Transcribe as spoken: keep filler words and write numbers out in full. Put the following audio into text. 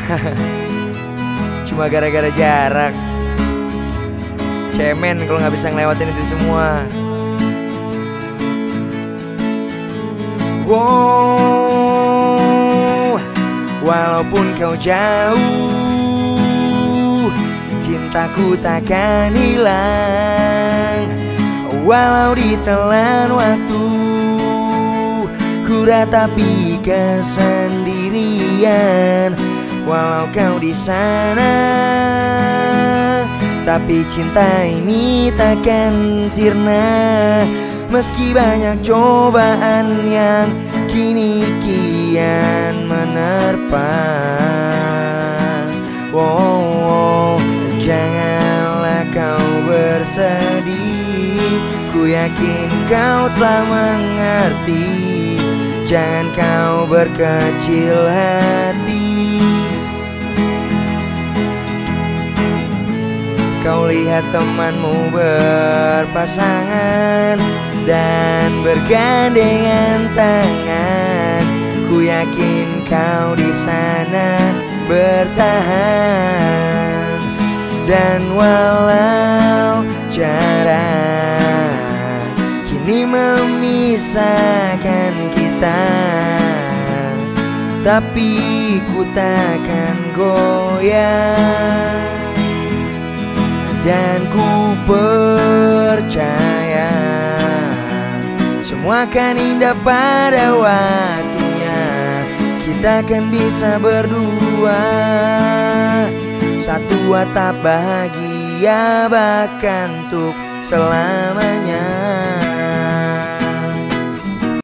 Cuma gara-gara jarak. Cemen kalau nggak bisa ngelewatin itu semua. Wow, walaupun kau jauh, cintaku takkan hilang. Walau ditelan waktu, ku ratapi kesendirian. Walau kau di sana, tapi cinta ini takkan sirna. Meski banyak cobaan yang kini kian menerpa. Wow, wow, janganlah kau bersedih. Ku yakin kau telah mengerti. Jangan kau berkecil hati. Kau lihat temanmu berpasangan dan bergandengan tangan. Ku yakin kau di sana bertahan. Dan walau jarak kini memisahkan kita, tapi ku takkan goyah. Dan ku percaya semua akan indah pada waktunya. Kita akan bisa berdua, satu atap bahagia bahkan untuk selamanya.